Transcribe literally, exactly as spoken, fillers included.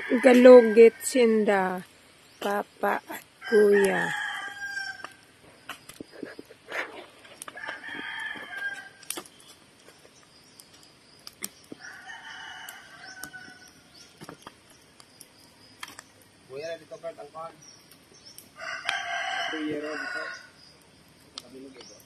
Galugit sinda, papa at kuya. Kuya, dito ka, tangkon. Kuya, dito. Kabilog ito.